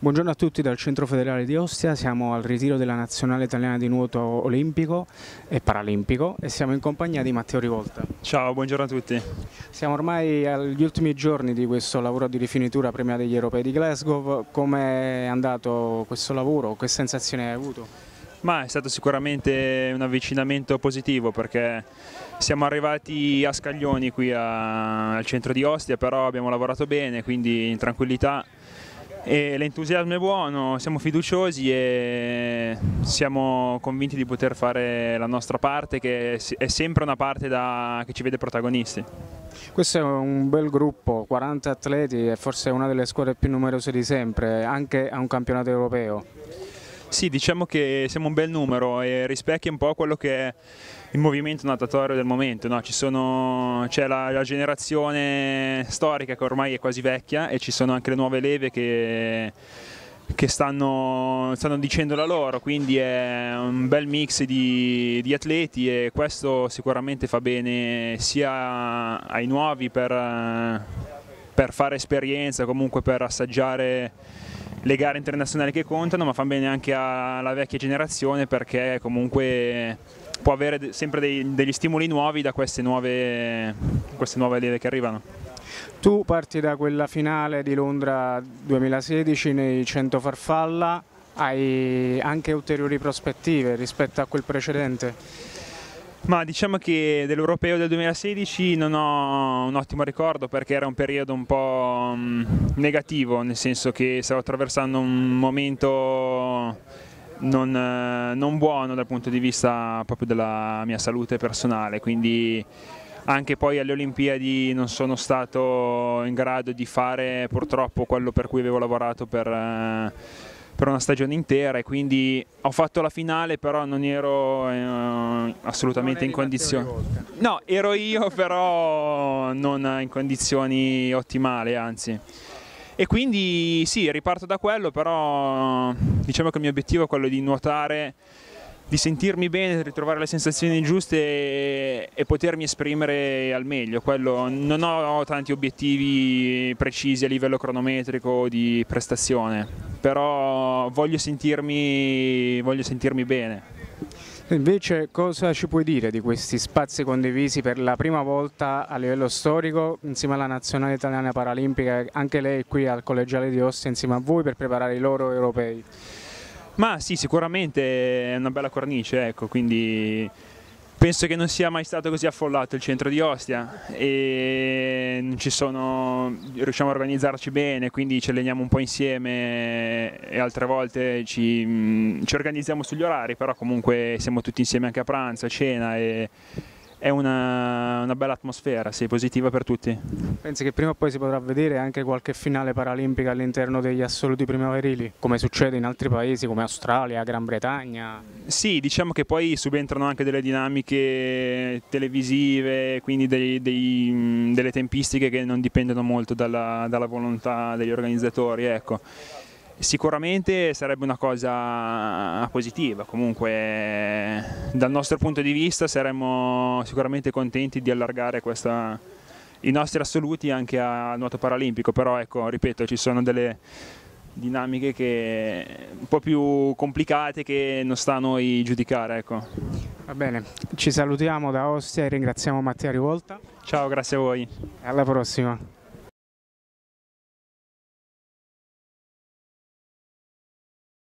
Buongiorno a tutti dal Centro Federale di Ostia, siamo al ritiro della Nazionale Italiana di Nuoto Olimpico e Paralimpico e siamo in compagnia di Matteo Rivolta. Ciao, buongiorno a tutti. Siamo ormai agli ultimi giorni di questo lavoro di rifinitura prima degli Europei di Glasgow. Come è andato questo lavoro? Che sensazioni hai avuto? Ma è stato sicuramente un avvicinamento positivo perché siamo arrivati a scaglioni qui al centro di Ostia, però abbiamo lavorato bene, quindi in tranquillità. E l'entusiasmo è buono, siamo fiduciosi e siamo convinti di poter fare la nostra parte, che è sempre una parte che ci vede protagonisti. Questo è un bel gruppo, 40 atleti e forse una delle squadre più numerose di sempre, anche a un campionato europeo. Sì, diciamo che siamo un bel numero e rispecchia un po' quello che è il movimento natatorio del momento, no? C'è la generazione storica che ormai è quasi vecchia e ci sono anche le nuove leve che stanno dicendo la loro, quindi è un bel mix di atleti e questo sicuramente fa bene sia ai nuovi per fare esperienza, comunque per assaggiare le gare internazionali che contano, ma fa bene anche alla vecchia generazione perché comunque può avere sempre degli stimoli nuovi da queste nuove leve che arrivano. Tu parti da quella finale di Londra 2016 nei 100 farfalla, hai anche ulteriori prospettive rispetto a quel precedente? Ma diciamo che dell'Europeo del 2016 non ho un ottimo ricordo perché era un periodo un po' negativo, nel senso che stavo attraversando un momento non buono dal punto di vista proprio della mia salute personale, quindi anche poi alle Olimpiadi non sono stato in grado di fare purtroppo quello per cui avevo lavorato per una stagione intera e quindi ho fatto la finale, però non ero assolutamente in condizioni. No, ero io, però non in condizioni ottimali, anzi. E quindi sì, riparto da quello, però diciamo che il mio obiettivo è quello di nuotare, di sentirmi bene, di ritrovare le sensazioni giuste e potermi esprimere al meglio. Non ho tanti obiettivi precisi a livello cronometrico o di prestazione, però voglio sentirmi bene. Invece cosa ci puoi dire di questi spazi condivisi per la prima volta a livello storico insieme alla Nazionale Italiana Paralimpica, anche lei qui al Collegiale di Ostia insieme a voi per preparare i loro europei? Ma sì, sicuramente è una bella cornice, ecco, quindi penso che non sia mai stato così affollato il centro di Ostia e riusciamo a organizzarci bene, quindi ci alleniamo un po' insieme e altre volte ci organizziamo sugli orari, però comunque siamo tutti insieme anche a pranzo, a cena e è una bella atmosfera, sì, positiva per tutti. Pensi che prima o poi si potrà vedere anche qualche finale paralimpica all'interno degli assoluti primaverili, come succede in altri paesi come Australia, Gran Bretagna? Sì, diciamo che poi subentrano anche delle dinamiche televisive, quindi delle tempistiche che non dipendono molto dalla volontà degli organizzatori, ecco. Sicuramente sarebbe una cosa positiva, comunque dal nostro punto di vista saremmo sicuramente contenti di allargare i nostri assoluti anche al nuoto paralimpico, però ecco, ripeto, ci sono delle dinamiche un po' più complicate che non sta a noi giudicare, ecco. Va bene, ci salutiamo da Ostia e ringraziamo Matteo Rivolta. Ciao, grazie a voi. Alla prossima.